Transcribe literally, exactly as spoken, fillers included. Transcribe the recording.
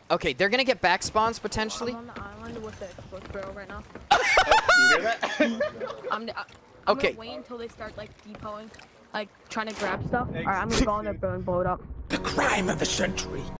Okay, they're gonna get back spawns potentially. I'm on the island with the explosive barrel right now. You hear that? I'm, I'm Okay. gonna wait until they start like depoting, like trying to grab stuff. Alright, I'm gonna go on their boat and blow it up. The crime of the century.